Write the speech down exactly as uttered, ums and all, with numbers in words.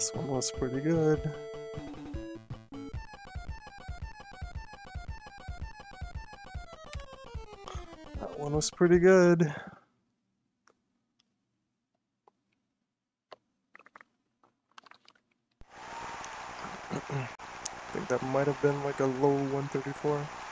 This one was pretty good. That one was pretty good. I think that might have been like a low one thirty-four.